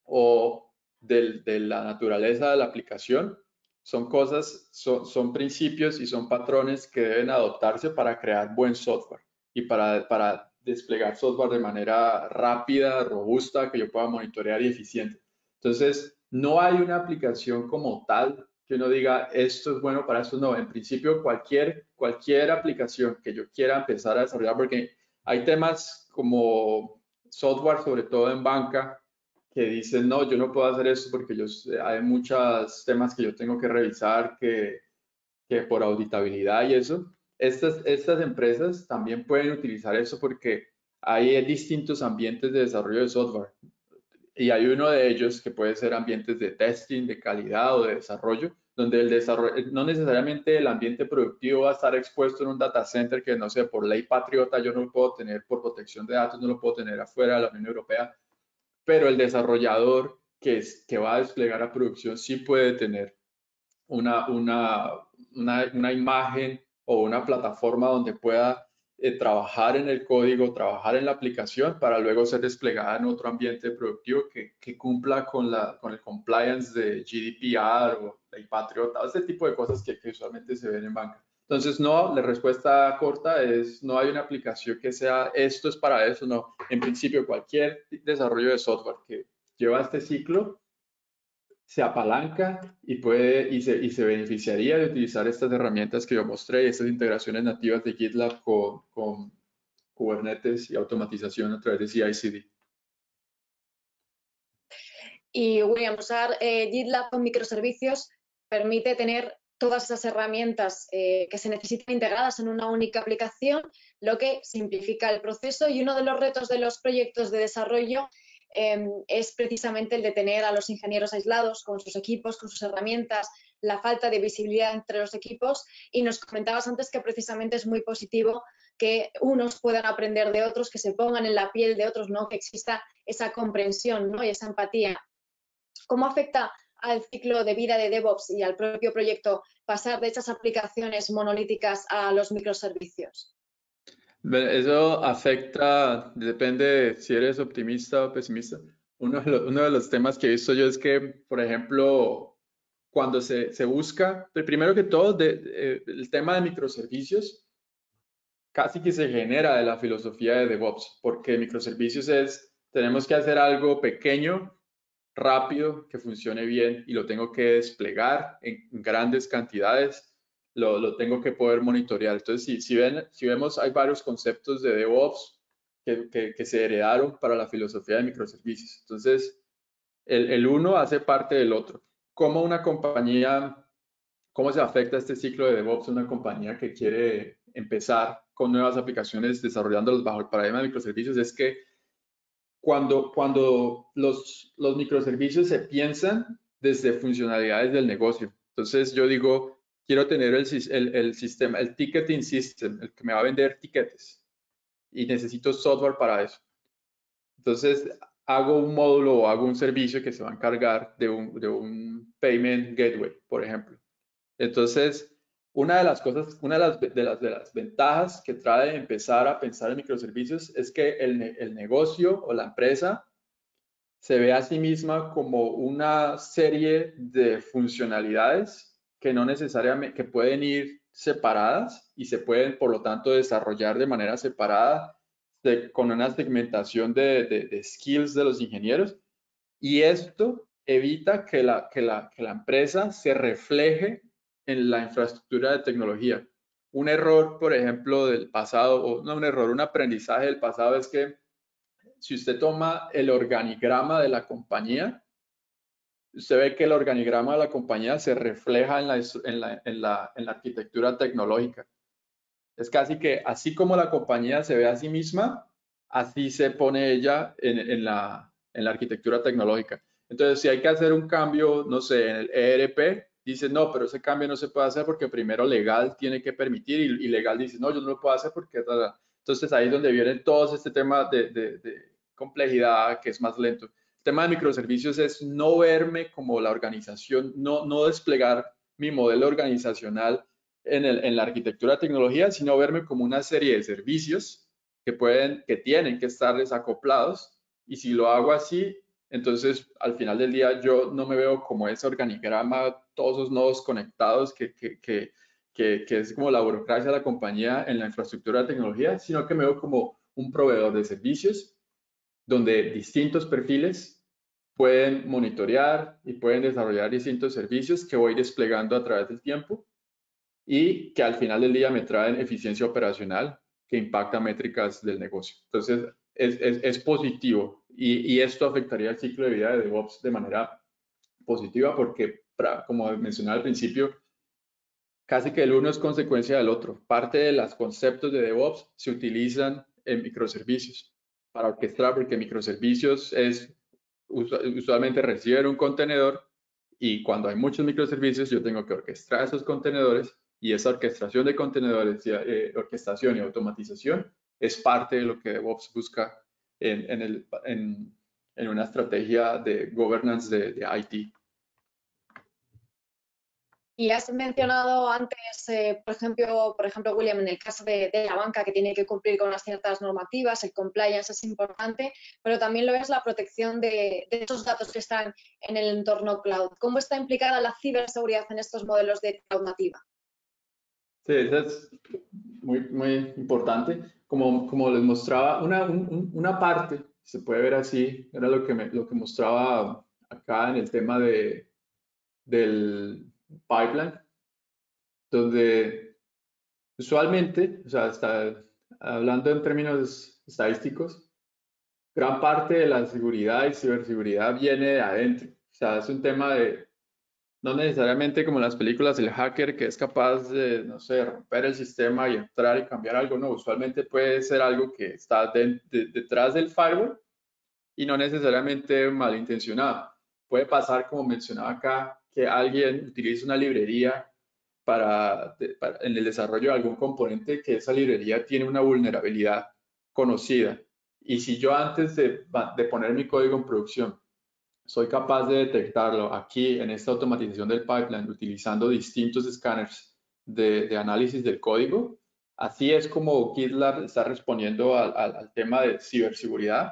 o del, de la naturaleza de la aplicación. Son cosas, son, son principios y son patrones que deben adoptarse para crear buen software y para, para desplegar software de manera rápida, robusta, que yo pueda monitorear y eficiente. Entonces, no hay una aplicación como tal que uno diga, esto es bueno para esto. No, en principio, cualquier, cualquier aplicación que yo quiera empezar a desarrollar, porque hay temas como software, sobre todo en banca, que dicen, no, yo no puedo hacer eso porque yo, hay muchos temas que yo tengo que revisar, que, que por auditabilidad y eso. Estas, estas empresas también pueden utilizar eso porque hay distintos ambientes de desarrollo de software y hay uno de ellos que puede ser ambientes de testing, de calidad o de desarrollo, donde el desarrollo, no necesariamente el ambiente productivo va a estar expuesto en un data center que, no sé, por ley patriota yo no lo puedo tener, por protección de datos no lo puedo tener afuera de la Unión Europea, pero el desarrollador que, es, que va a desplegar a producción sí puede tener una, una, una, una imagen o una plataforma donde pueda eh, trabajar en el código, trabajar en la aplicación para luego ser desplegada en otro ambiente productivo que, que cumpla con, la, con el compliance de G D P R o Ley Patriota, ese tipo de cosas que, que usualmente se ven en banca. Entonces, no, la respuesta corta es no hay una aplicación que sea esto es para eso, no. En principio, cualquier desarrollo de software que lleva este ciclo se apalanca y puede y se, y se beneficiaría de utilizar estas herramientas que yo mostré, estas integraciones nativas de GitLab con, con Kubernetes y automatización a través de C I C D. Y William, usar eh, GitLab con microservicios permite tener todas esas herramientas eh, que se necesitan integradas en una única aplicación, lo que simplifica el proceso, y uno de los retos de los proyectos de desarrollo eh, es precisamente el de tener a los ingenieros aislados con sus equipos, con sus herramientas, la falta de visibilidad entre los equipos, y nos comentabas antes que precisamente es muy positivo que unos puedan aprender de otros, que se pongan en la piel de otros, ¿no? Que exista esa comprensión, ¿no? Y esa empatía. ¿Cómo afecta al ciclo de vida de DevOps y al propio proyecto pasar de esas aplicaciones monolíticas a los microservicios? Eso afecta, depende si eres optimista o pesimista. Uno de, los, uno de los temas que he visto yo es que, por ejemplo, cuando se, se busca, primero que todo, de, de, el tema de microservicios casi que se genera de la filosofía de DevOps, porque microservicios es, tenemos que hacer algo pequeño, rápido, que funcione bien y lo tengo que desplegar en grandes cantidades, lo, lo tengo que poder monitorear. Entonces, si, si, ven, si vemos, hay varios conceptos de DevOps que, que, que se heredaron para la filosofía de microservicios. Entonces, el, el uno hace parte del otro. ¿Cómo una compañía, cómo se afecta este ciclo de DevOps a una compañía que quiere empezar con nuevas aplicaciones desarrollándolos bajo el paradigma de microservicios? Es que Cuando, cuando los, los microservicios se piensan desde funcionalidades del negocio. Entonces yo digo, quiero tener el, el, el sistema, el ticketing system, el que me va a vender tiquetes, y necesito software para eso. Entonces hago un módulo o hago un servicio que se va a encargar de un, de un payment gateway, por ejemplo. Entonces, una de las cosas, una de las, de las, de las ventajas que trae empezar a pensar en microservicios es que el, el negocio o la empresa se ve a sí misma como una serie de funcionalidades que no necesariamente, que pueden ir separadas y se pueden, por lo tanto, desarrollar de manera separada de, con una segmentación de, de, de skills de los ingenieros. Y esto evita que la, que, la, que la empresa se refleje en la infraestructura de tecnología. Un error, por ejemplo, del pasado, o no un error, un aprendizaje del pasado es que si usted toma el organigrama de la compañía, usted ve que el organigrama de la compañía se refleja en la, en la, en la, en la arquitectura tecnológica. Es casi que así como la compañía se ve a sí misma, así se pone ella en, en, la, en la arquitectura tecnológica. Entonces, si hay que hacer un cambio, no sé, en el E R P, dice, no, pero ese cambio no se puede hacer porque primero legal tiene que permitir, y, y legal dice, no, yo no lo puedo hacer porque... Entonces, ahí es donde vienen todos este tema de, de, de complejidad que es más lento. El tema de microservicios es no verme como la organización, no, no desplegar mi modelo organizacional en, el, en la arquitectura de tecnología, sino verme como una serie de servicios que pueden, que tienen que estar desacoplados, y si lo hago así, entonces al final del día yo no me veo como ese organigrama, todos esos nodos conectados que, que, que, que, que es como la burocracia de la compañía en la infraestructura de tecnología, sino que me veo como un proveedor de servicios donde distintos perfiles pueden monitorear y pueden desarrollar distintos servicios que voy desplegando a través del tiempo y que al final del día me traen eficiencia operacional que impacta métricas del negocio. Entonces, es, es, es positivo, y, y esto afectaría el ciclo de vida de DevOps de manera positiva porque, para, como mencioné al principio, casi que el uno es consecuencia del otro. Parte de los conceptos de DevOps se utilizan en microservicios para orquestar, porque microservicios es usualmente reciben un contenedor, y cuando hay muchos microservicios yo tengo que orquestar esos contenedores, y esa orquestación de contenedores, eh, orquestación y automatización es parte de lo que DevOps busca en, en, el, en, en una estrategia de governance de, de I T. Y has mencionado antes, eh, por ejemplo, por ejemplo, William, en el caso de, de la banca, que tiene que cumplir con unas ciertas normativas, el compliance es importante, pero también lo es la protección de, de esos datos que están en el entorno cloud. ¿Cómo está implicada la ciberseguridad en estos modelos de cloud nativa? Sí, eso es muy, muy importante. Como, como les mostraba, una, un, una parte, se puede ver así, era lo que, me, lo que mostraba acá en el tema de, del pipeline, donde usualmente, o sea, está, hablando en términos estadísticos, gran parte de la seguridad y ciberseguridad viene de adentro. O sea, es un tema de, no necesariamente como en las películas, el hacker que es capaz de, no sé, romper el sistema y entrar y cambiar algo. No, usualmente puede ser algo que está de, de, detrás del firewall y no necesariamente malintencionado. Puede pasar, como mencionaba acá, que alguien utilice una librería para, de, para, en el desarrollo de algún componente, que esa librería tiene una vulnerabilidad conocida. Y si yo antes de, de poner mi código en producción soy capaz de detectarlo aquí en esta automatización del pipeline utilizando distintos escáneres de, de análisis del código, así es como GitLab está respondiendo al, al, al tema de ciberseguridad,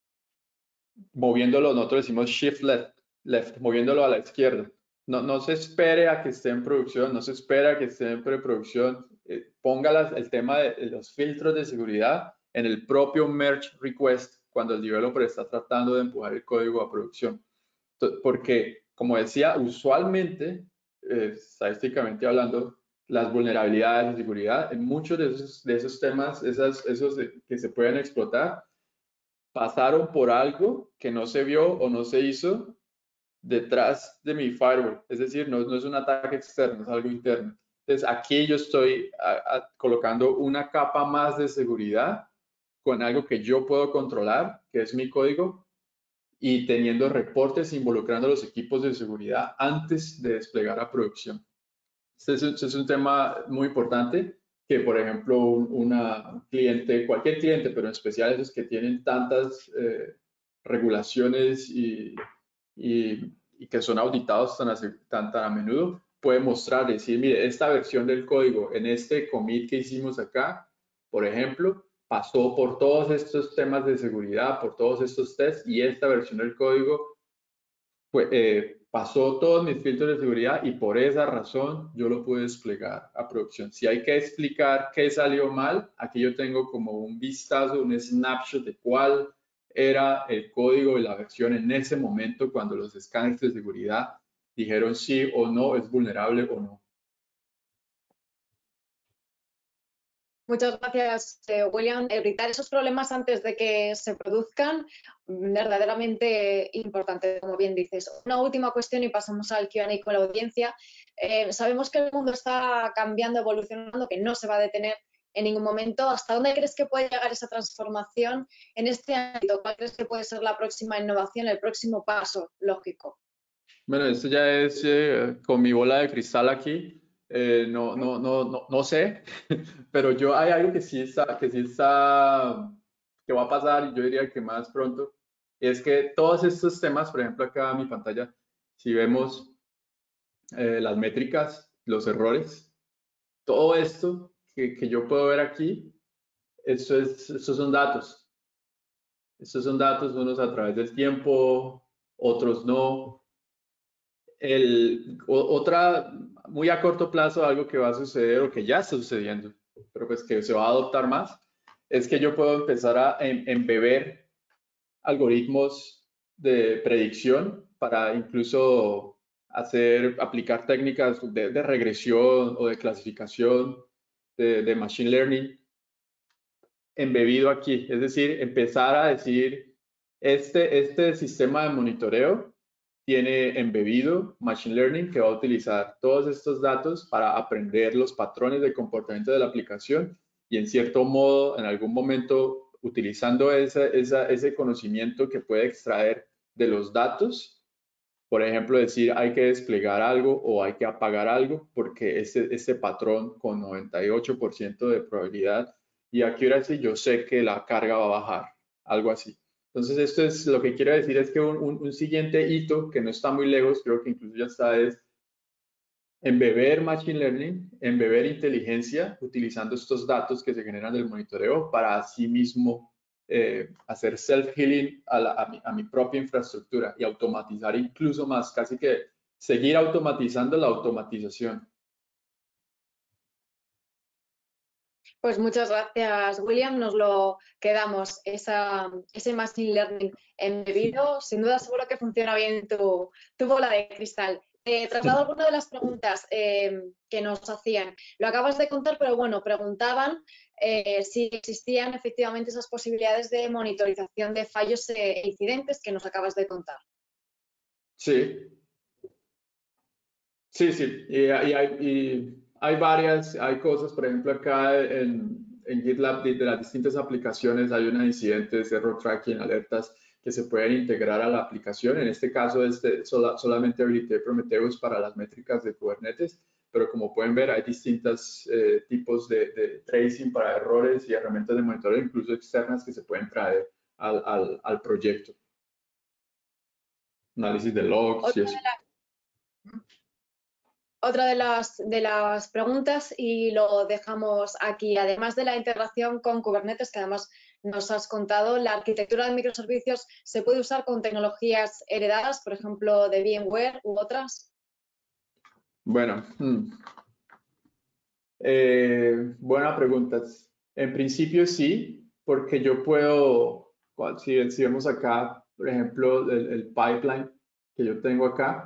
moviéndolo, nosotros decimos shift left, left, moviéndolo a la izquierda. No, no se espere a que esté en producción, no se espera a que esté en preproducción. Eh, ponga las, el tema de, de los filtros de seguridad en el propio merge request cuando el developer está tratando de empujar el código a producción. Porque, como decía, usualmente, eh, estadísticamente hablando, las vulnerabilidades de seguridad en muchos de esos, de esos temas, esas, esos que se pueden explotar, pasaron por algo que no se vio o no se hizo detrás de mi firewall. Es decir, no, no es un ataque externo, es algo interno. Entonces, aquí yo estoy a, a, colocando una capa más de seguridad con algo que yo puedo controlar, que es mi código, y teniendo reportes involucrando a los equipos de seguridad antes de desplegar a producción. Este es, este es un tema muy importante que, por ejemplo, un una cliente, cualquier cliente, pero en especial esos que tienen tantas eh, regulaciones y, y, y, que son auditados tan, tan, tan a menudo, puede mostrar, decir, mire, esta versión del código en este commit que hicimos acá, por ejemplo, pasó por todos estos temas de seguridad, por todos estos tests, y esta versión del código pues, eh, pasó todos mis filtros de seguridad y por esa razón yo lo pude desplegar a producción. Si hay que explicar qué salió mal, aquí yo tengo como un vistazo, un snapshot de cuál era el código y la versión en ese momento cuando los escáneres de seguridad dijeron sí o no, es vulnerable o no. Muchas gracias, eh, William. Evitar esos problemas antes de que se produzcan, verdaderamente importante, como bien dices. Una última cuestión y pasamos al Q and A con la audiencia. Eh, sabemos que el mundo está cambiando, evolucionando, que no se va a detener en ningún momento. ¿Hasta dónde crees que puede llegar esa transformación en este ámbito? ¿Cuál crees que puede ser la próxima innovación, el próximo paso lógico? Bueno, esto ya es eh, con mi bola de cristal aquí. Eh, no, no, no, no, no sé, pero yo hay algo que sí está, que sí está, que va a pasar y yo diría que más pronto, es que todos estos temas, por ejemplo, acá en mi pantalla, si vemos eh, las métricas, los errores, todo esto que, que yo puedo ver aquí, esto es, estos son datos. Estos son datos, unos a través del tiempo, otros no. El, otra, muy a corto plazo, algo que va a suceder o que ya está sucediendo, pero pues que se va a adoptar más, es que yo puedo empezar a em, embeber algoritmos de predicción para incluso hacer, aplicar técnicas de, de regresión o de clasificación de, de machine learning embebido aquí. Es decir, empezar a decir, este, este sistema de monitoreo tiene embebido Machine Learning que va a utilizar todos estos datos para aprender los patrones de comportamiento de la aplicación y en cierto modo, en algún momento, utilizando esa, esa, ese conocimiento que puede extraer de los datos, por ejemplo, decir hay que desplegar algo o hay que apagar algo porque este, este patrón con noventa y ocho por ciento de probabilidad y accuracy yo sé que la carga va a bajar, algo así. Entonces, esto es lo que quiero decir es que un, un, un siguiente hito que no está muy lejos, creo que incluso ya está, es embeber Machine Learning, embeber inteligencia utilizando estos datos que se generan del monitoreo para así mismo eh, hacer self-healing a, a, a mi propia infraestructura y automatizar incluso más, casi que seguir automatizando la automatización. Pues muchas gracias, William. Nos lo quedamos, esa, ese Machine Learning embebido. Sin duda, seguro que funciona bien tu, tu bola de cristal. Te traslado alguna de las preguntas eh, que nos hacían. Lo acabas de contar, pero bueno, preguntaban eh, si existían efectivamente esas posibilidades de monitorización de fallos e incidentes que nos acabas de contar. Sí, sí, sí. Y, y hay, y hay varias, hay cosas, por ejemplo, acá en, en GitLab de, de las distintas aplicaciones hay unos incidentes, error tracking, alertas que se pueden integrar a la aplicación. En este caso, este, sola, solamente habilité Prometheus para las métricas de Kubernetes, pero como pueden ver, hay distintos eh, tipos de, de tracing para errores y herramientas de monitoreo, incluso externas, que se pueden traer al, al, al proyecto. Análisis de logs Otra y eso. de la... Otra de las, de las preguntas, y lo dejamos aquí, además de la integración con Kubernetes, que además nos has contado, la arquitectura de microservicios se puede usar con tecnologías heredadas, por ejemplo, de VMware u otras. Bueno, hmm. eh, buena pregunta. En principio sí, porque yo puedo, si, si vemos acá, por ejemplo, el, el pipeline que yo tengo acá,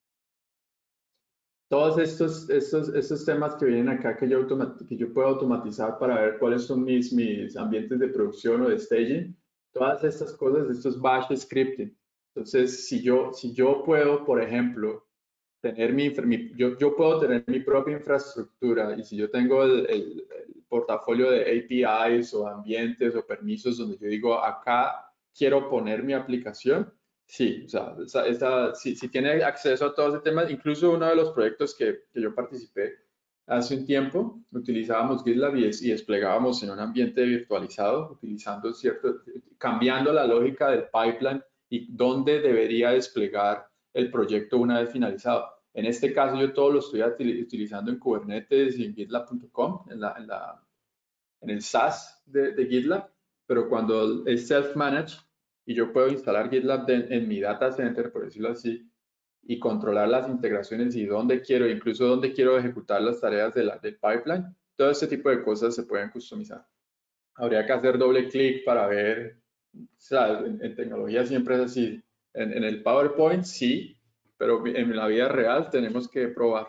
todos estos, estos, estos temas que vienen acá que yo, que yo puedo automatizar para ver cuáles son mis, mis ambientes de producción o de staging, todas estas cosas, estos bash scripting. Entonces, si yo, si yo puedo, por ejemplo, tener mi, mi yo, yo puedo tener mi propia infraestructura y si yo tengo el, el, el portafolio de A P Is o ambientes o permisos donde yo digo, acá quiero poner mi aplicación, sí, o sea, esa, esa, si, si tiene acceso a todo ese tema, incluso uno de los proyectos que, que yo participé hace un tiempo, utilizábamos GitLab y, y desplegábamos en un ambiente virtualizado, utilizando cierto, cambiando la lógica del pipeline y dónde debería desplegar el proyecto una vez finalizado. En este caso, yo todo lo estoy utilizando en Kubernetes y en GitLab punto com, en, la, en, la, en el SaaS de, de GitLab, pero cuando es self-managed y yo puedo instalar GitLab de, en mi data center, por decirlo así, y controlar las integraciones y dónde quiero, incluso dónde quiero ejecutar las tareas de la, del pipeline, todo este tipo de cosas se pueden customizar. Habría que hacer doble clic para ver, o sea, en, en tecnología siempre es así. En, en el PowerPoint sí, pero en la vida real tenemos que probar.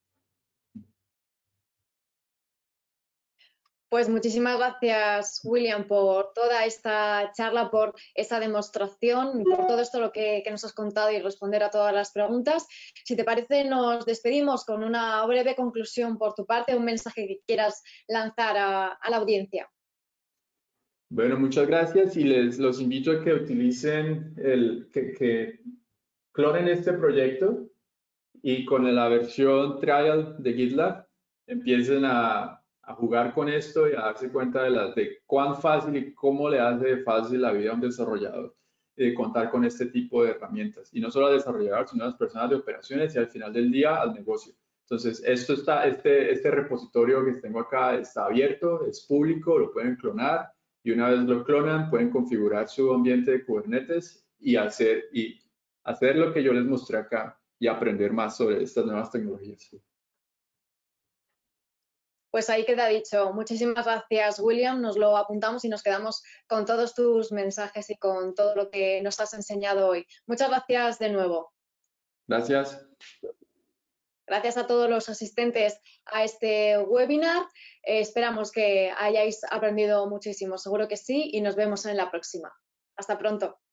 Pues muchísimas gracias, William, por toda esta charla, por esa demostración, por todo esto lo que, que nos has contado y responder a todas las preguntas. Si te parece, nos despedimos con una breve conclusión por tu parte, un mensaje que quieras lanzar a, a la audiencia. Bueno, muchas gracias y les los invito a que utilicen el, que, que clonen este proyecto y con la versión trial de GitLab empiecen a, a jugar con esto y a darse cuenta de, la, de cuán fácil y cómo le hace fácil la vida a un desarrollador de contar con este tipo de herramientas. Y no solo al desarrollador, sino a las personas de operaciones y al final del día al negocio. Entonces, esto está, este, este repositorio que tengo acá está abierto, es público, lo pueden clonar y una vez lo clonan pueden configurar su ambiente de Kubernetes y hacer, y hacer lo que yo les mostré acá y aprender más sobre estas nuevas tecnologías. Pues ahí queda dicho. Muchísimas gracias, William. Nos lo apuntamos y nos quedamos con todos tus mensajes y con todo lo que nos has enseñado hoy. Muchas gracias de nuevo. Gracias. Gracias a todos los asistentes a este webinar. Eh, esperamos que hayáis aprendido muchísimo. Seguro que sí y nos vemos en la próxima. Hasta pronto.